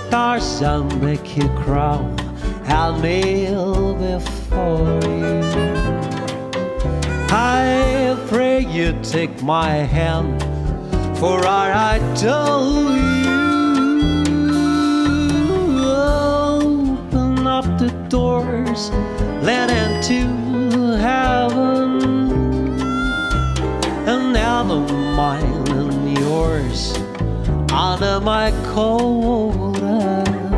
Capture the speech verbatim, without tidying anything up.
stars I'll make you crown, I'll kneel before you. I pray you take my hand, for I adore you. Open up the doors, let into heaven, and never mine and yours under my cold eyes.